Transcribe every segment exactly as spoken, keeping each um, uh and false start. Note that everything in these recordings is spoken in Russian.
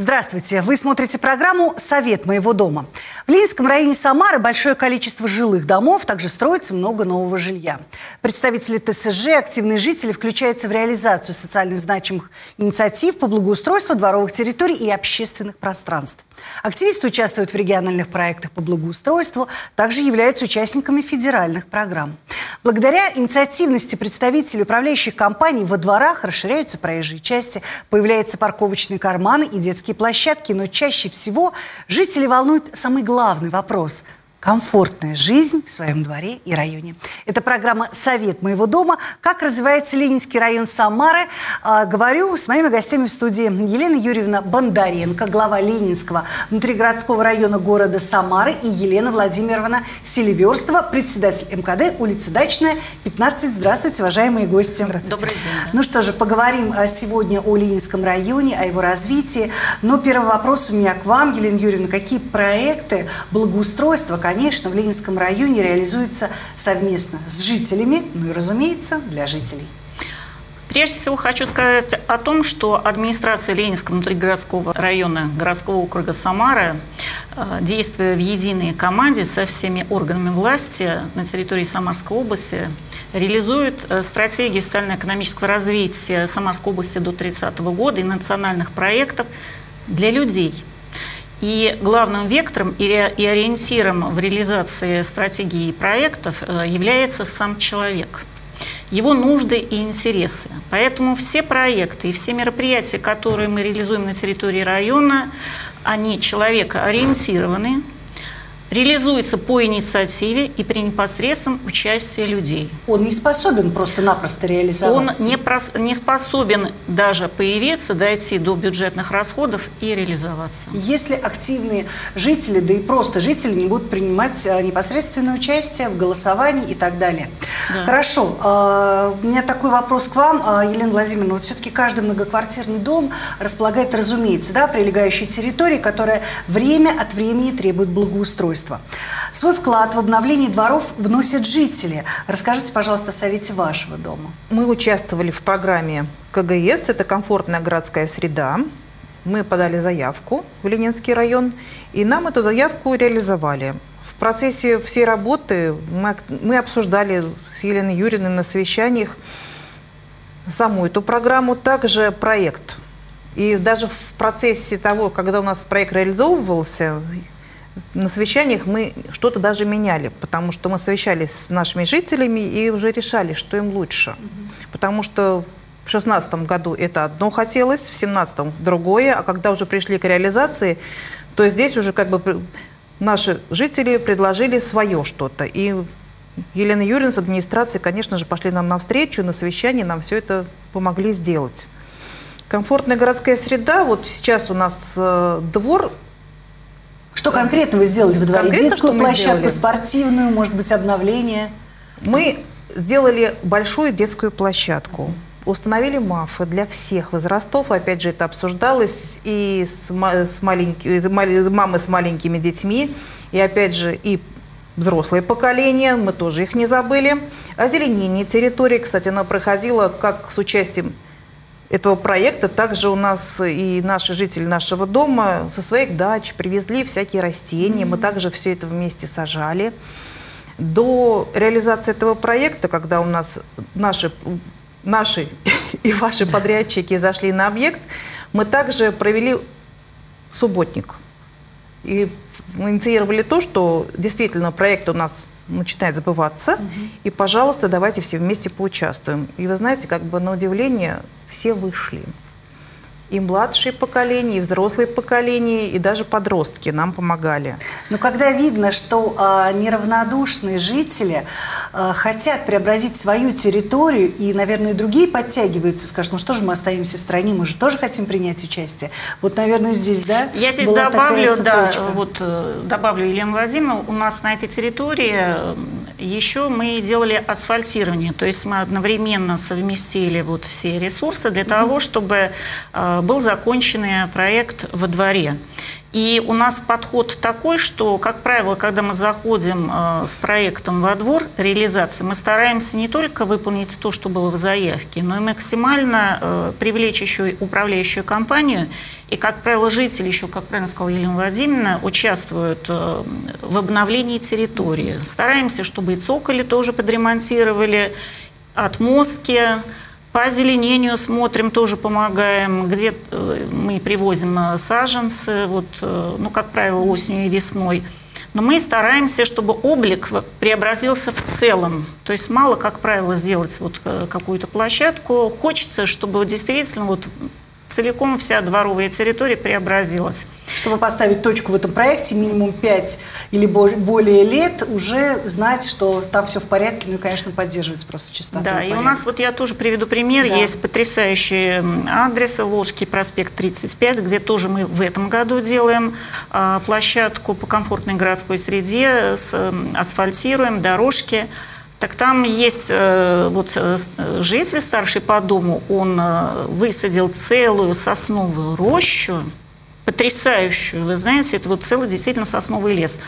Здравствуйте! Вы смотрите программу «Совет моего дома». В Ленинском районе Самары большое количество жилых домов, также строится много нового жилья. Представители ТСЖ, активные жители включаются в реализацию социально значимых инициатив по благоустройству дворовых территорий и общественных пространств. Активисты участвуют в региональных проектах по благоустройству, также являются участниками федеральных программ. Благодаря инициативности представителей управляющих компаний во дворах расширяются проезжие части, появляются парковочные карманы и детские площадки, но чаще всего жители волнует самый главный вопрос – комфортная жизнь в своем дворе и районе. Это программа «Совет моего дома». Как развивается Ленинский район Самары? А, говорю с моими гостями в студии. Елена Юрьевна Бондаренко, глава Ленинского внутригородского района города Самары, и Елена Владимировна Селиверстова, председатель МКД, улица Дачная, пятнадцать. Здравствуйте, уважаемые гости. Здравствуйте. Добрый день. Да. Ну что же, поговорим сегодня о Ленинском районе, о его развитии. Но первый вопрос у меня к вам, Елена Юрьевна. Какие проекты благоустройства, конечно, в Ленинском районе реализуется совместно с жителями, ну и, разумеется, для жителей? Прежде всего хочу сказать о том, что администрация Ленинского внутригородского района городского округа Самара, действуя в единой команде со всеми органами власти на территории Самарской области, реализует стратегию социально-экономического развития Самарской области до тридцатого года и национальных проектов для людей. И главным вектором и ориентиром в реализации стратегии и проектов является сам человек, его нужды и интересы. Поэтому все проекты и все мероприятия, которые мы реализуем на территории района, они человекоориентированы, реализуется по инициативе и при непосредственном участии людей. Он не способен просто-напросто реализоваться? Он не, прос, не способен даже появиться, дойти до бюджетных расходов и реализоваться. Если активные жители, да и просто жители не будут принимать непосредственное участие в голосовании и так далее. Да. Хорошо. У меня такой вопрос к вам, Елена Владимировна. Вот все-таки каждый многоквартирный дом располагает, разумеется, да, прилегающей территорией, которая время от времени требует благоустройства. Свой вклад в обновление дворов вносят жители. Расскажите, пожалуйста, о совете вашего дома. Мы участвовали в программе КГС, это комфортная городская среда. Мы подали заявку в Ленинский район, и нам эту заявку реализовали. В процессе всей работы мы, мы обсуждали с Еленой Юрьевной на совещаниях саму эту программу, также проект. И даже в процессе того, когда у нас проект реализовывался, на совещаниях мы что-то даже меняли, потому что мы совещались с нашими жителями и уже решали, что им лучше. Mm-hmm. Потому что в шестнадцатом году это одно хотелось, в семнадцатом другое, а когда уже пришли к реализации, то здесь уже как бы наши жители предложили свое что-то. И Елена Юрьевна с администрацией, конечно же, пошли нам навстречу, на совещании нам все это помогли сделать. Комфортная городская среда, вот сейчас у нас э, двор. Что конкретно вы сделали в дворе? Конкретно, детскую площадку, спортивную, может быть, обновление? Мы сделали большую детскую площадку. Установили мафы для всех возрастов. Опять же, это обсуждалось и с, с маленькими, мамы с маленькими детьми, и опять же, и взрослое поколение, мы тоже их не забыли. Озеленение территории, кстати, она проходила как с участием этого проекта. Также у нас и наши жители нашего дома со своих дач привезли всякие растения. Мы также все это вместе сажали. До реализации этого проекта, когда у нас наши, наши и ваши подрядчики зашли на объект, мы также провели субботник. И мы инициировали то, что действительно проект у нас начинает забываться, угу. И, пожалуйста, давайте все вместе поучаствуем. И вы знаете, как бы на удивление все вышли. И младшие поколения, и взрослые поколения, и даже подростки нам помогали. Но когда видно, что а, неравнодушные жители а, хотят преобразить свою территорию, и, наверное, другие подтягиваются, скажут, ну что же мы остаемся в стране, мы же тоже хотим принять участие. Вот, наверное, здесь, да? Я здесь добавлю, да, вот, добавлю, Елена Владимировна, у нас на этой территории еще мы делали асфальтирование, то есть мы одновременно совместили вот все ресурсы для mm-hmm. того, чтобы был законченный проект во дворе. И у нас подход такой, что, как правило, когда мы заходим э, с проектом во двор реализации, мы стараемся не только выполнить то, что было в заявке, но и максимально э, привлечь еще и управляющую компанию. И, как правило, жители, еще, как правильно сказала Елена Владимировна, участвуют э, в обновлении территории. Стараемся, чтобы и цоколи тоже подремонтировали, отмостки. По озеленению смотрим, тоже помогаем, где мы привозим саженцы, вот, ну, как правило, осенью и весной. Но мы стараемся, чтобы облик преобразился в целом. То есть мало, как правило, сделать вот какую-то площадку. Хочется, чтобы действительно вот целиком вся дворовая территория преобразилась. Чтобы поставить точку в этом проекте, минимум пять или более лет, уже знать, что там все в порядке, ну и, конечно, поддерживать просто чистоту. Да, и, и у нас, вот я тоже приведу пример, да. Есть потрясающий адрес, Волжский проспект тридцать пять, где тоже мы в этом году делаем а, площадку по комфортной городской среде, с, асфальтируем дорожки. Так там есть э, вот, э, житель старший по дому, он э, высадил целую сосновую рощу, потрясающую, вы знаете, это вот целый действительно сосновый лес.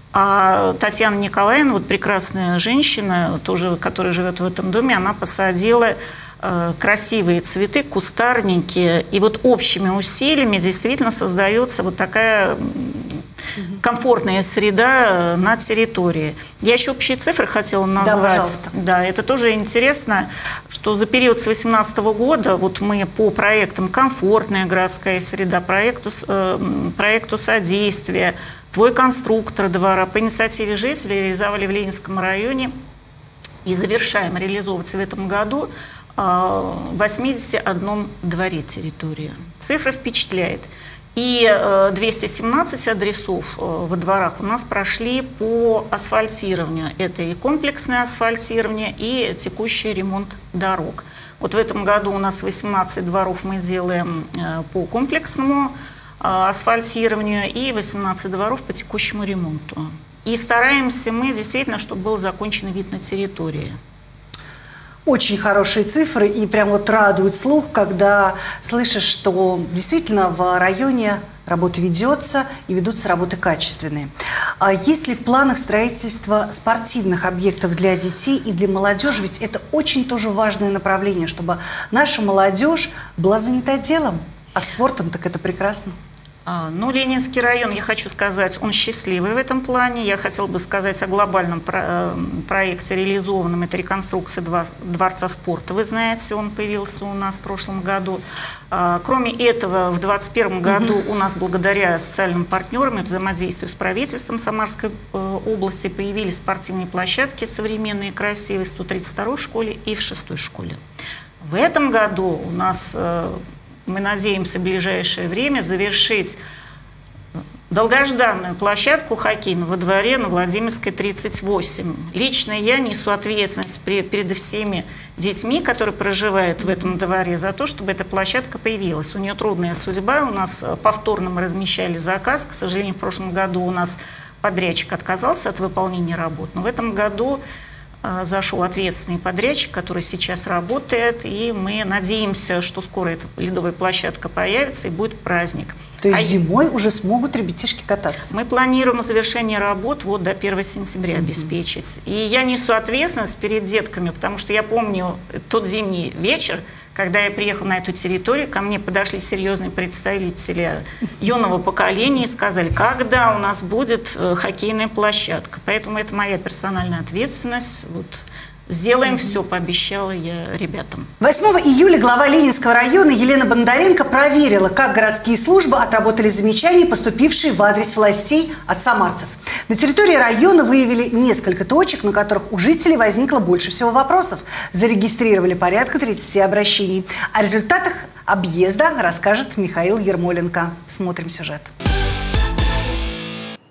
А Татьяна Николаевна, вот прекрасная женщина, тоже, которая живет в этом доме, она посадила э, красивые цветы, кустарники, и вот общими усилиями действительно создается вот такая комфортная среда на территории. Я еще общие цифры хотела назвать. Да, пожалуйста. Да, это тоже интересно, что за период с две тысячи восемнадцатого года вот мы по проектам «Комфортная городская среда», проекту, э, проекту содействия, «Твой конструктор двора» по инициативе жителей реализовали в Ленинском районе и завершаем реализовывать в этом году э, в восьмидесяти одном дворе территории. Цифра впечатляет. И двести семнадцать адресов во дворах у нас прошли по асфальтированию. Это и комплексное асфальтирование, и текущий ремонт дорог. Вот в этом году у нас восемнадцать дворов мы делаем по комплексному асфальтированию и восемнадцать дворов по текущему ремонту. И стараемся мы действительно, чтобы был закончен вид на территории. Очень хорошие цифры, и прям вот радует слух, когда слышишь, что действительно в районе работа ведется и ведутся работы качественные. А есть ли в планах строительства спортивных объектов для детей и для молодежи? Ведь это очень тоже важное направление, чтобы наша молодежь была занята делом, а спортом так это прекрасно. Ну, Ленинский район, я хочу сказать, он счастливый в этом плане. Я хотела бы сказать о глобальном про проекте реализованном. Это реконструкция Дворца спорта. Вы знаете, он появился у нас в прошлом году. Кроме этого, в двадцать первом году у нас, благодаря социальным партнерам и взаимодействию с правительством Самарской области, появились спортивные площадки современные, красивые, в сто тридцать второй школе и в шестой школе. В этом году у нас... Мы надеемся в ближайшее время завершить долгожданную площадку хоккейного во дворе на Владимирской тридцать восемь. Лично я несу ответственность перед всеми детьми, которые проживают в этом дворе, за то, чтобы эта площадка появилась. У нее трудная судьба, у нас повторно мы размещали заказ. К сожалению, в прошлом году у нас подрядчик отказался от выполнения работ, но в этом году зашел ответственный подрядчик, который сейчас работает, и мы надеемся, что скоро эта ледовая площадка появится и будет праздник. То есть а зимой уже смогут ребятишки кататься? Мы планируем завершение работ вот до первого сентября mm-hmm. обеспечить. И я несу ответственность перед детками, потому что я помню тот зимний вечер, когда я приехала на эту территорию, ко мне подошли серьезные представители юного поколения и сказали, когда у нас будет хоккейная площадка. Поэтому это моя персональная ответственность. Вот. Сделаем все, пообещала я ребятам. восьмого июля глава Ленинского района Елена Бондаренко проверила, как городские службы отработали замечания, поступившие в адрес властей от самарцев. На территории района выявили несколько точек, на которых у жителей возникло больше всего вопросов. Зарегистрировали порядка тридцати обращений. О результатах объезда расскажет Михаил Ермоленко. Смотрим сюжет.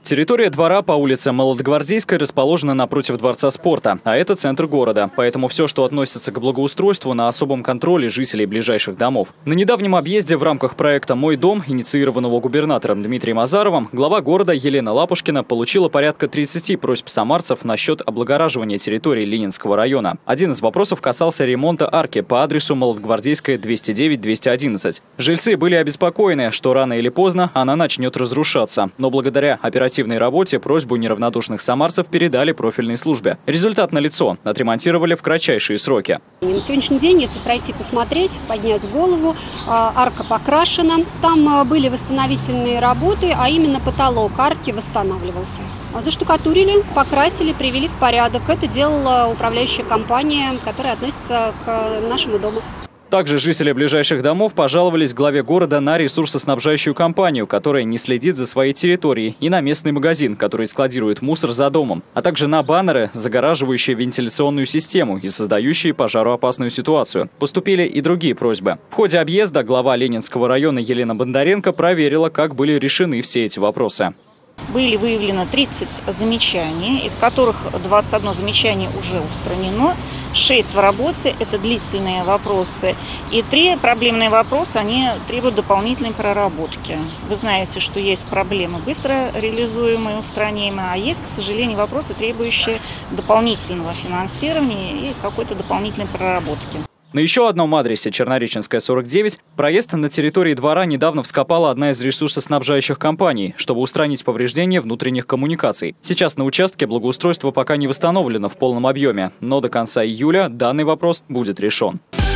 Территория двора по улице Молодогвардейской расположена напротив Дворца спорта, а это центр города. Поэтому все, что относится к благоустройству, на особом контроле жителей ближайших домов. На недавнем объезде в рамках проекта «Мой дом», инициированного губернатором Дмитрием Азаровым, глава города Елена Лапушкина получила порядка тридцати просьб самарцев насчет облагораживания территории Ленинского района. Один из вопросов касался ремонта арки по адресу Молодогвардейская двести девять двести одиннадцать. Жильцы были обеспокоены, что рано или поздно она начнет разрушаться. Но благодаря оперативной работе просьбу неравнодушных самарцев передали профильной службе. Результат налицо. Отремонтировали в кратчайшие сроки. На сегодняшний день, если пройти посмотреть, поднять голову, арка покрашена. Там были восстановительные работы, а именно потолок арки восстанавливался. Заштукатурили, покрасили, привели в порядок. Это делала управляющая компания, которая относится к нашему дому. Также жители ближайших домов пожаловались главе города на ресурсоснабжающую компанию, которая не следит за своей территорией, и на местный магазин, который складирует мусор за домом, а также на баннеры, загораживающие вентиляционную систему и создающие пожароопасную ситуацию. Поступили и другие просьбы. В ходе объезда глава Ленинского района Елена Бондаренко проверила, как были решены все эти вопросы. Были выявлено тридцать замечаний, из которых двадцать одно замечание уже устранено, шесть в работе, это длительные вопросы, и три проблемные вопроса, они требуют дополнительной проработки. Вы знаете, что есть проблемы быстро реализуемые, устранимые, а есть, к сожалению, вопросы, требующие дополнительного финансирования и какой-то дополнительной проработки. На еще одном адресе, Чернореченская, сорок девять, проезд на территории двора недавно вскопала одна из ресурсоснабжающих компаний, чтобы устранить повреждения внутренних коммуникаций. Сейчас на участке благоустройство пока не восстановлено в полном объеме, но до конца июля данный вопрос будет решен.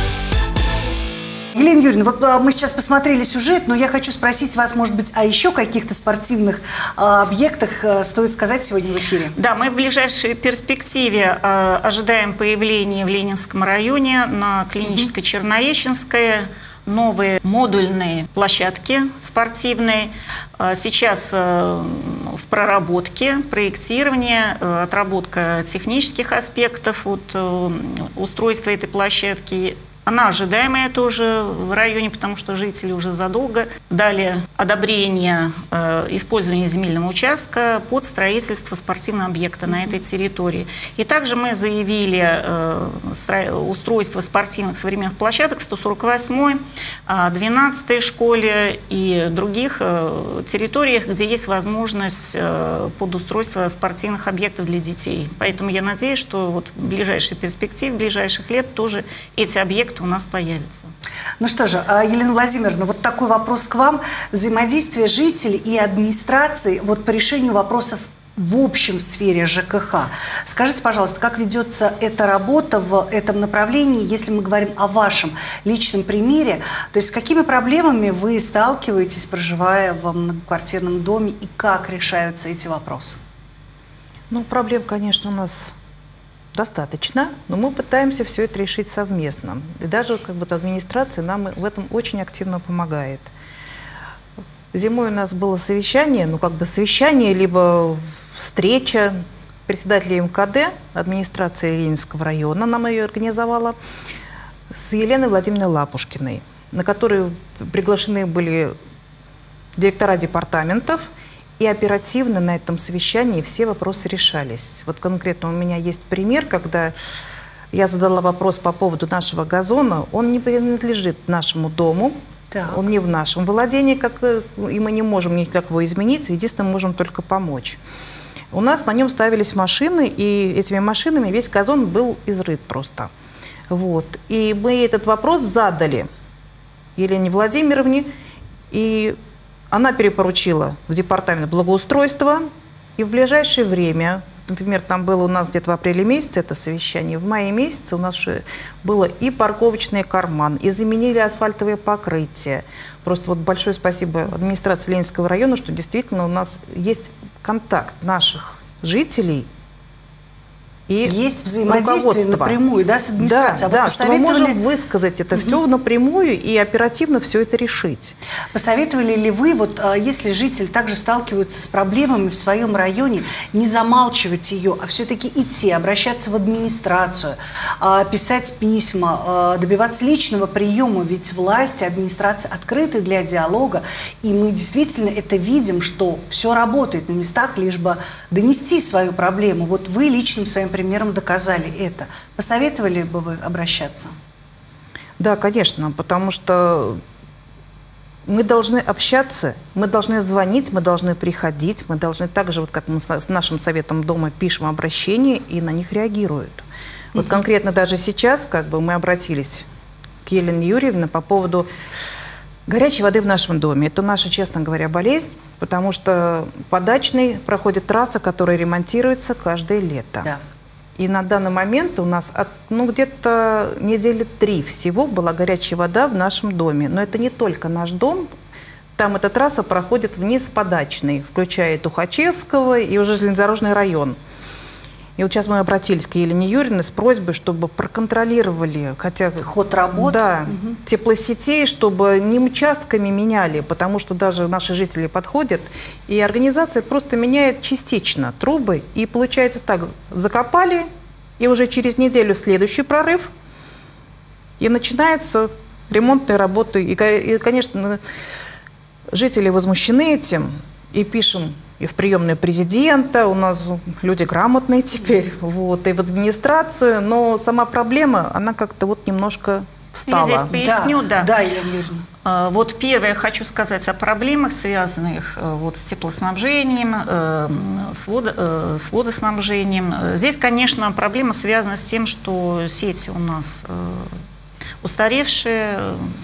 Елена Юрьевна, вот мы сейчас посмотрели сюжет, но я хочу спросить вас, может быть, о еще каких-то спортивных а, объектах а, стоит сказать сегодня в эфире? Да, мы в ближайшей перспективе а, ожидаем появления в Ленинском районе на клинической mm-hmm. Чернореченской новые модульные площадки спортивные. Сейчас в проработке, проектирование, отработка технических аспектов вот, устройства этой площадки. Она ожидаемая тоже в районе, потому что жители уже задолго дали одобрение э, использования земельного участка под строительство спортивного объекта на этой территории. И также мы заявили э, стро... устройство спортивных современных площадок в сто сорок восьмой, двенадцатой школе и других э, территориях, где есть возможность э, под устройство спортивных объектов для детей. Поэтому я надеюсь, что вот в ближайшей перспективе, в ближайших лет тоже эти объекты у нас появится. Ну что же, Елена Владимировна, вот такой вопрос к вам. Взаимодействие жителей и администрации вот по решению вопросов в общем сфере ЖКХ. Скажите, пожалуйста, как ведется эта работа в этом направлении, если мы говорим о вашем личном примере? То есть с какими проблемами вы сталкиваетесь, проживая в многоквартирном доме, и как решаются эти вопросы? Ну, проблем, конечно, у нас достаточно, но мы пытаемся все это решить совместно. И даже как бы администрация нам в этом очень активно помогает. Зимой у нас было совещание, ну как бы совещание, либо встреча председателя МКД, администрации Ленинского района, она ее организовала, с Еленой Владимировной Лапушкиной, на которую приглашены были директора департаментов, и оперативно на этом совещании все вопросы решались. Вот конкретно у меня есть пример, когда я задала вопрос по поводу нашего газона. Он не принадлежит нашему дому, так. Он не в нашем владении, как, и мы не можем никак его изменить, единственное, можем только помочь. У нас на нем ставились машины, и этими машинами весь газон был изрыт просто. Вот. И мы этот вопрос задали Елене Владимировне, и она перепоручила в департамент благоустройства, и в ближайшее время, например, там было у нас где-то в апреле месяце это совещание, в мае месяце у нас уже было и парковочный карман, и заменили асфальтовое покрытие. Просто вот большое спасибо администрации Ленинского района, что действительно у нас есть контакт наших жителей И есть взаимодействие напрямую, да, с администрацией. Да, а да, что мы можем высказать это все напрямую и оперативно все это решить. Посоветовали ли вы, вот если жители также сталкиваются с проблемами в своем районе, не замалчивать ее, а все-таки идти, обращаться в администрацию, писать письма, добиваться личного приема, ведь власти, администрация открыты для диалога, и мы действительно это видим, что все работает на местах, лишь бы донести свою проблему. Вот вы личным своим примером доказали это. Посоветовали бы вы обращаться? Да, конечно, потому что мы должны общаться, мы должны звонить, мы должны приходить, мы должны так же, вот как мы с нашим советом дома пишем обращения, и на них реагируют. Вот угу. конкретно даже сейчас как бы мы обратились к Елене Юрьевне по поводу горячей воды в нашем доме. Это наша, честно говоря, болезнь, потому что по Дачной проходит трасса, которая ремонтируется каждое лето. Да. И на данный момент у нас от, ну, где-то недели три всего была горячая вода в нашем доме. Но это не только наш дом. Там эта трасса проходит вниз по Дачной, включая и Тухачевского, и уже железнодорожный район. И вот сейчас мы обратились к Елене Юрьевне с просьбой, чтобы проконтролировали хотя ход работ, да, угу. теплосетей, чтобы не участками меняли, потому что даже наши жители подходят, и организация просто меняет частично трубы, и получается так, закопали, и уже через неделю следующий прорыв, и начинается ремонтные работы. И, и конечно, жители возмущены этим, и пишем и в приемную президента, у нас люди грамотные теперь, вот, и в администрацию, но сама проблема, она как-то вот немножко встала. Я здесь поясню, да. Да, да, Елена Юрьевна. Вот первое, хочу сказать о проблемах, связанных вот с теплоснабжением, с, водо, с водоснабжением. Здесь, конечно, проблема связана с тем, что сети у нас устаревшие.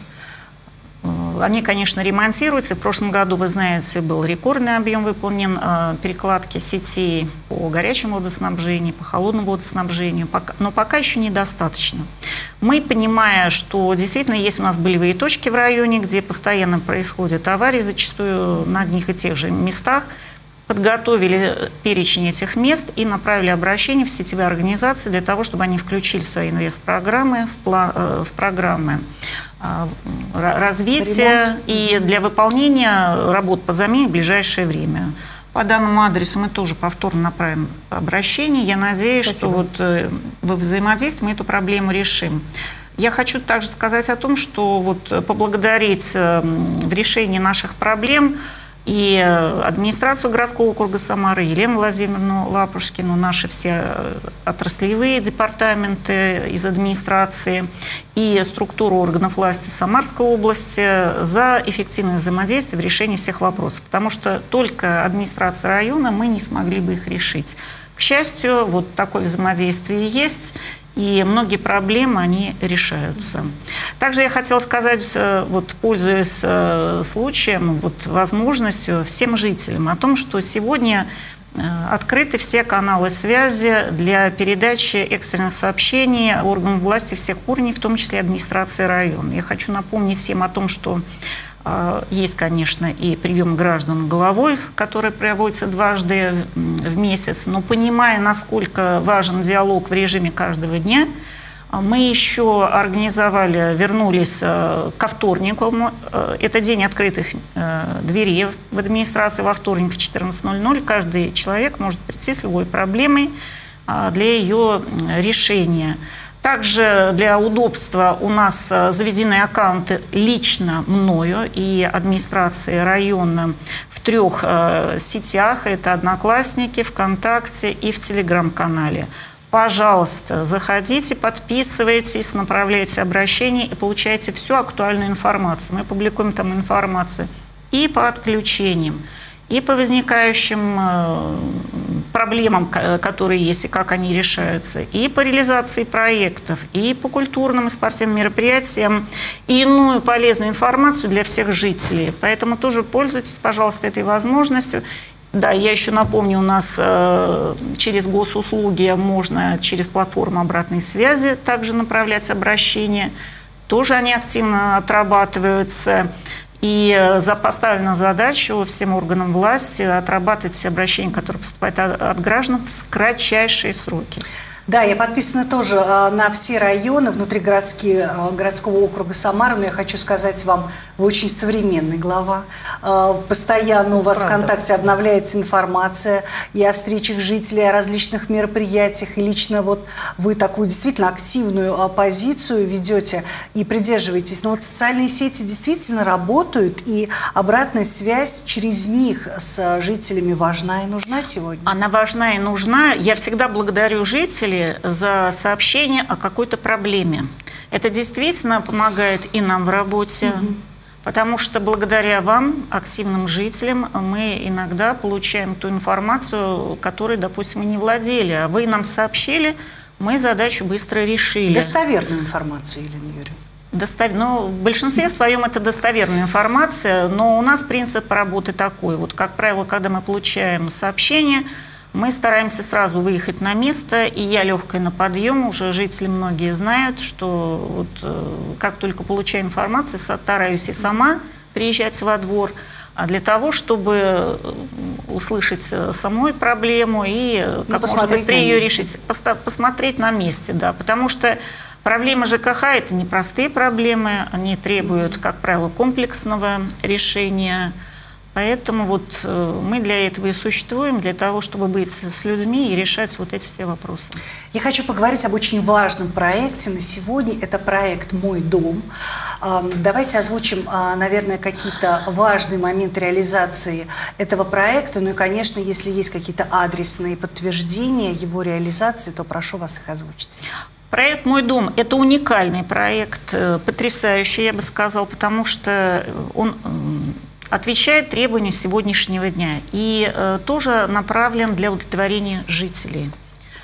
Они, конечно, ремонтируются. В прошлом году, вы знаете, был рекордный объем выполнен э, перекладки сетей по горячему водоснабжению, по холодному водоснабжению, пока, но пока еще недостаточно. Мы, понимая, что действительно есть у нас болевые точки в районе, где постоянно происходят аварии, зачастую на одних и тех же местах, подготовили перечень этих мест и направили обращение в сетевые организации для того, чтобы они включили свои инвестпрограммы в, план, э, в программы развития и для выполнения работ по замене в ближайшее время. По данному адресу мы тоже повторно направим обращение. Я надеюсь, Спасибо. Что вот во взаимодействии мы эту проблему решим. Я хочу также сказать о том, что вот поблагодарить в решении наших проблем и администрацию городского округа Самары, Елену Владимировну Лапушкину, наши все отраслевые департаменты из администрации и структуру органов власти Самарской области за эффективное взаимодействие в решении всех вопросов. Потому что только администрация района мы не смогли бы их решить. К счастью, вот такое взаимодействие есть. И многие проблемы, они решаются. Также я хотела сказать, вот, пользуясь случаем, вот, возможностью всем жителям о том, что сегодня открыты все каналы связи для передачи экстренных сообщений органам власти всех уровней, в том числе администрации района. Я хочу напомнить всем о том, что есть, конечно, и прием граждан головой, который проводится дважды в месяц, но понимая, насколько важен диалог в режиме каждого дня, мы еще организовали, вернулись ко вторнику. Это день открытых дверей в администрации во вторник в четырнадцать ноль ноль. Каждый человек может прийти с любой проблемой для ее решения. Также для удобства у нас заведены аккаунты лично мною и администрации района в трех э, сетях. Это Одноклассники, ВКонтакте и в Телеграм-канале. Пожалуйста, заходите, подписывайтесь, направляйте обращения и получайте всю актуальную информацию. Мы публикуем там информацию и по отключениям, и по возникающим проблемам, которые есть, и как они решаются, и по реализации проектов, и по культурным и спортивным мероприятиям, и иную полезную информацию для всех жителей. Поэтому тоже пользуйтесь, пожалуйста, этой возможностью. Да, я еще напомню, у нас э, через госуслуги можно через платформу обратной связи также направлять обращения. Тоже они активно отрабатываются. И за поставлена задачу всем органам власти отрабатывать все обращения, которые поступают от, от граждан, в кратчайшие сроки. Да, я подписана тоже на все районы внутригородские городского округа Самара, но я хочу сказать вам, вы очень современный глава. Постоянно у вас Правда. ВКонтакте обновляется информация и о встречах жителей, о различных мероприятиях. И лично вот вы такую действительно активную позицию ведете и придерживаетесь. Но вот социальные сети действительно работают, и обратная связь через них с жителями важна и нужна сегодня? Она важна и нужна. Я всегда благодарю жителей за сообщение о какой-то проблеме. Это действительно помогает и нам в работе, mm-hmm. потому что благодаря вам, активным жителям, мы иногда получаем ту информацию, которой, допустим, мы не владели, а вы нам сообщили, мы задачу быстро решили. Достоверную информацию, Елена Юрьевна? Достов... Ну, в большинстве своем это достоверная информация, но у нас принцип работы такой. Вот, как правило, когда мы получаем сообщение, мы стараемся сразу выехать на место, и я легкая на подъем. Уже жители многие знают, что вот, как только получаю информацию, стараюсь и сама приезжать во двор, а для того, чтобы услышать самой проблему и как можно быстрее ее решить, посмотреть на месте, да, потому что проблемы ЖКХ – это непростые проблемы, они требуют, как правило, комплексного решения. Поэтому вот мы для этого и существуем, для того, чтобы быть с людьми и решать вот эти все вопросы. Я хочу поговорить об очень важном проекте на сегодня. Это проект «Мой дом». Давайте озвучим, наверное, какие-то важные моменты реализации этого проекта. Ну и, конечно, если есть какие-то адресные подтверждения его реализации, то прошу вас их озвучить. Проект «Мой дом» – это уникальный проект, потрясающий, я бы сказала, потому что он отвечает требованиям сегодняшнего дня и э, тоже направлен для удовлетворения жителей.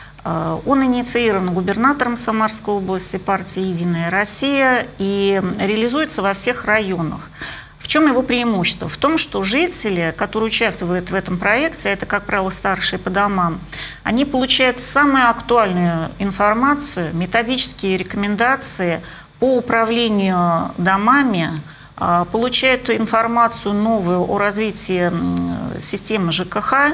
Э, он инициирован губернатором Самарской области партии «Единая Россия» и реализуется во всех районах. В чем его преимущество? В том, что жители, которые участвуют в этом проекте, это, как правило, старшие по домам, они получают самую актуальную информацию, методические рекомендации по управлению домами, получают информацию новую о развитии системы ЖКХ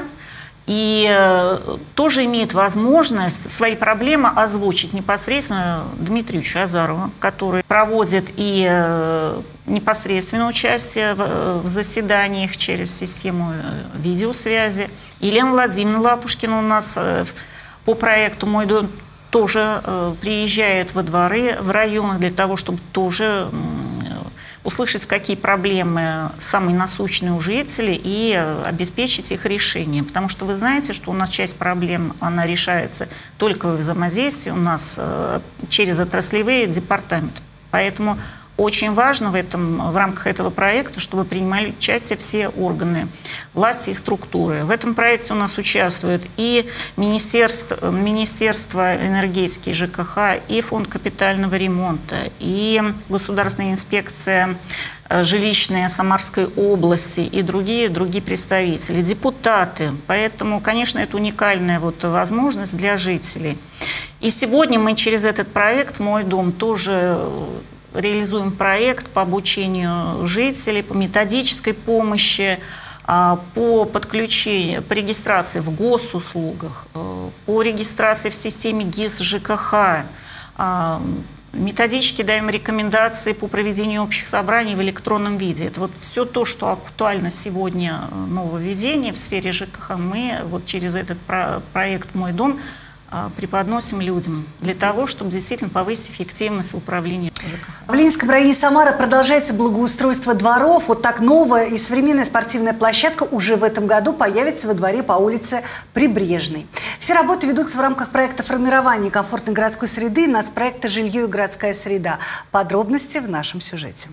и тоже имеет возможность свои проблемы озвучить непосредственно Дмитрию Азарову, который проводит и непосредственное участие в заседаниях через систему видеосвязи. Елена Владимировна Лапушкина у нас по проекту «Мой дом» тоже приезжает во дворы, в районах для того, чтобы тоже услышать, какие проблемы самые насущные у жителей и обеспечить их решение. Потому что вы знаете, что у нас часть проблем, она решается только в взаимодействии у нас через отраслевые департаменты. Поэтому очень важно в, этом, в рамках этого проекта, чтобы принимали участие все органы власти и структуры. В этом проекте у нас участвуют и Министерство, Министерство энергетики и ЖКХ, и Фонд капитального ремонта, и Государственная инспекция жилищная Самарской области и другие, другие представители, депутаты. Поэтому, конечно, это уникальная вот возможность для жителей. И сегодня мы через этот проект «Мой дом» тоже реализуем проект по обучению жителей, по методической помощи, по подключению, по регистрации в госуслугах, по регистрации в системе ГИС ЖКХ. Методически даем рекомендации по проведению общих собраний в электронном виде. Это вот все то, что актуально сегодня нововведение в сфере ЖКХ, мы вот через этот проект «Мой дом» преподносим людям для того, чтобы действительно повысить эффективность в управлении ЖКХ. В Ленинском районе Самары продолжается благоустройство дворов. Вот так новая и современная спортивная площадка уже в этом году появится во дворе по улице Прибрежной. Все работы ведутся в рамках проекта формирования комфортной городской среды, нацпроекта «Жилье и городская среда». Подробности в нашем сюжете.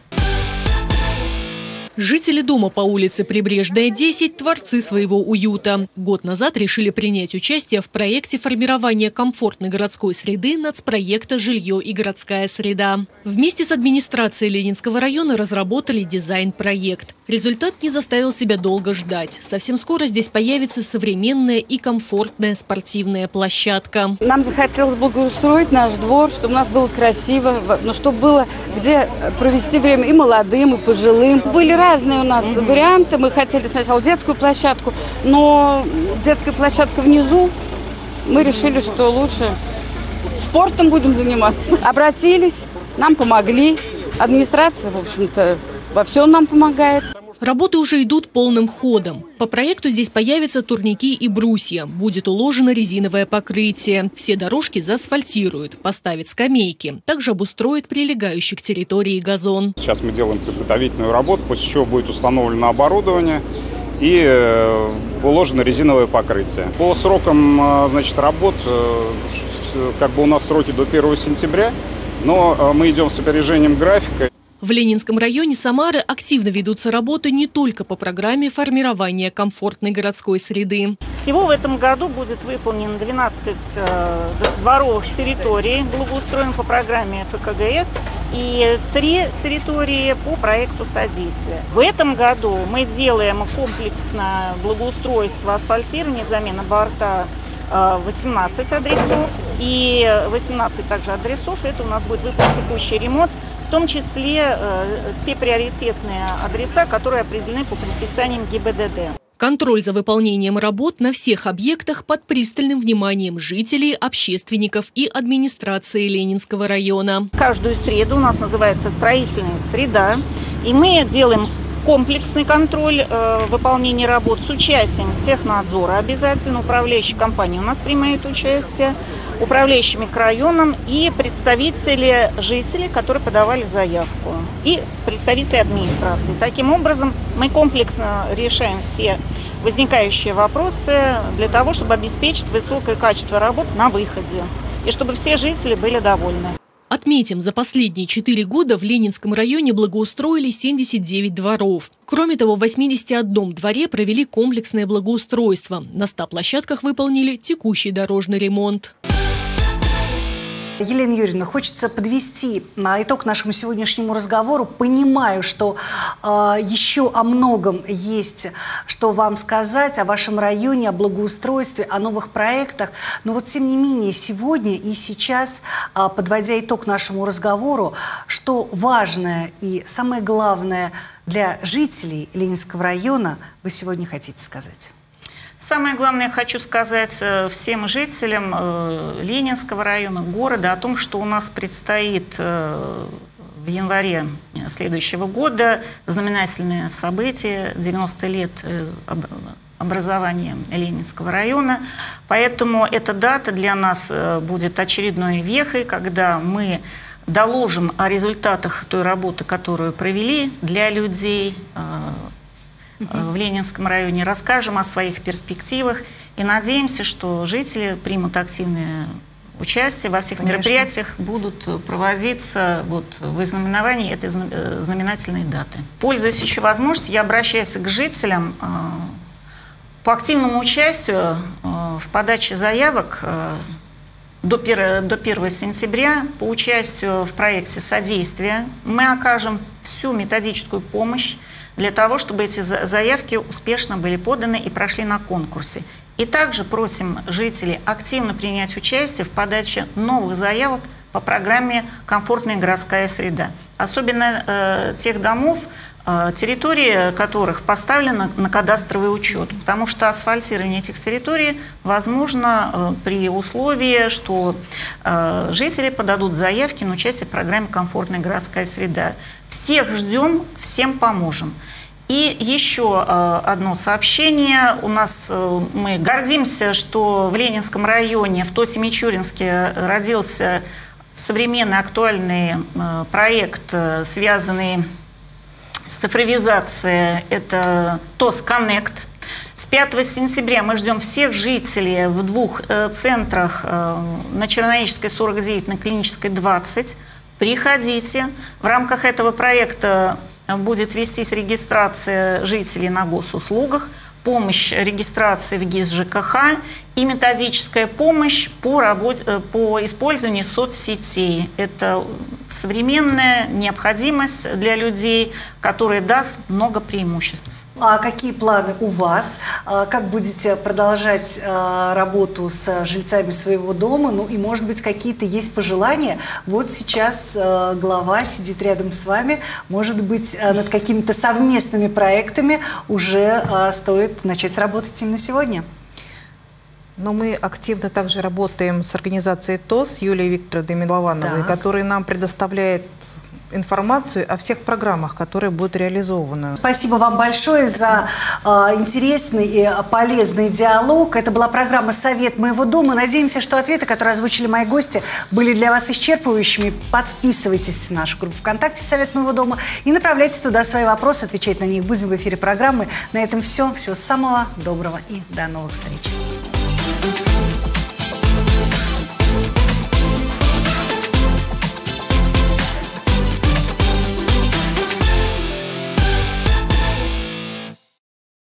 Жители дома по улице Прибрежная, десять – творцы своего уюта. Год назад решили принять участие в проекте формирования комфортной городской среды нацпроекта «Жилье и городская среда». Вместе с администрацией Ленинского района разработали дизайн-проект. Результат не заставил себя долго ждать. Совсем скоро здесь появится современная и комфортная спортивная площадка. Нам захотелось благоустроить наш двор, чтобы у нас было красиво, но чтобы было где провести время и молодым, и пожилым. Были разные у нас угу. варианты. Мы хотели сначала детскую площадку, но детская площадка внизу. Мы решили, что лучше спортом будем заниматься. Обратились, нам помогли. Администрация, в общем-то, во всем нам помогает. Работы уже идут полным ходом. По проекту здесь появятся турники и брусья. Будет уложено резиновое покрытие. Все дорожки заасфальтируют, поставят скамейки. Также обустроят прилегающий к территории газон. Сейчас мы делаем подготовительную работу, после чего будет установлено оборудование и э, уложено резиновое покрытие. По срокам, значит, работ, э, как бы у нас сроки до первого сентября, но э, мы идем с опережением графика. В Ленинском районе Самары активно ведутся работы не только по программе формирования комфортной городской среды. Всего в этом году будет выполнено двенадцать э, дворовых территорий, благоустроено по программе эф ка гэ эс, и три территории по проекту содействия. В этом году мы делаем комплексное благоустройство, асфальтирование, замена борта, восемнадцать адресов, и восемнадцать также адресов. Это у нас будет выполнен текущий ремонт, в том числе э, те приоритетные адреса, которые определены по предписаниям гэ и бэ дэ дэ. Контроль за выполнением работ на всех объектах под пристальным вниманием жителей, общественников и администрации Ленинского района. Каждую среду у нас называется строительная среда, и мы делаем комплексный контроль э, выполнения работ с участием технадзора обязательно, управляющие компании у нас принимают участие, управляющие микрорайоном и представители жителей, которые подавали заявку, и представители администрации. Таким образом, мы комплексно решаем все возникающие вопросы для того, чтобы обеспечить высокое качество работ на выходе и чтобы все жители были довольны. Отметим, за последние четыре года в Ленинском районе благоустроили семьдесят девять дворов. Кроме того, в восьмидесяти одном дворе провели комплексное благоустройство. На ста площадках выполнили текущий дорожный ремонт. Елена Юрьевна, хочется подвести итог нашему сегодняшнему разговору. Понимаю, что э, еще о многом есть, что вам сказать, о вашем районе, о благоустройстве, о новых проектах. Но вот тем не менее, сегодня и сейчас, э, подводя итог нашему разговору, что важное и самое главное для жителей Ленинского района вы сегодня хотите сказать? Самое главное, я хочу сказать всем жителям Ленинского района, города, о том, что у нас предстоит в январе следующего года знаменательное событие, девяносто лет образования Ленинского района. Поэтому эта дата для нас будет очередной вехой, когда мы доложим о результатах той работы, которую провели для людей в Ленинском районе, расскажем о своих перспективах и надеемся, что жители примут активное участие во всех Конечно. мероприятиях, будут проводиться вот, в знаменовании этой знаменательной даты. Пользуясь еще возможностью, я обращаюсь к жителям э, по активному участию э, в подаче заявок э, до первого сентября по участию в проекте содействия. Мы окажем всю методическую помощь для того, чтобы эти заявки успешно были поданы и прошли на конкурсе. И также просим жителей активно принять участие в подаче новых заявок по программе «Комфортная городская среда». Особенно э, тех домов, э, территории которых поставлена на кадастровый учет, потому что асфальтирование этих территорий возможно э, при условии, что э, жители подадут заявки на участие в программе «Комфортная городская среда». Всех ждем, всем поможем. И еще э, одно сообщение. У нас э, мы гордимся, что в Ленинском районе, в Тосе-Мичуринске родился современный актуальный э, проект, э, связанный с цифровизацией. Это ТОС Коннект. С пятого сентября мы ждем всех жителей в двух э, центрах, э, на Черноической сорок девять, на Клинической двадцать. Приходите. В рамках этого проекта будет вестись регистрация жителей на госуслугах, помощь регистрации в ГИС ЖКХ и методическая помощь по, работе, по использованию соцсетей. Это современная необходимость для людей, которая даст много преимуществ. А какие планы у вас? Как будете продолжать работу с жильцами своего дома? Ну и, может быть, какие-то есть пожелания? Вот сейчас глава сидит рядом с вами. Может быть, над какими-то совместными проектами уже стоит начать работать именно сегодня? Но мы активно также работаем с организацией ТОС, с Юлией Викторовной Миловановой, которая нам предоставляет информацию о всех программах, которые будут реализованы. Спасибо вам большое за э, интересный и полезный диалог. Это была программа «Совет моего дома». Надеемся, что ответы, которые озвучили мои гости, были для вас исчерпывающими. Подписывайтесь на нашу группу ВКонтакте «Совет моего дома» и направляйте туда свои вопросы, отвечать на них будем в эфире программы. На этом все. Всего самого доброго и до новых встреч.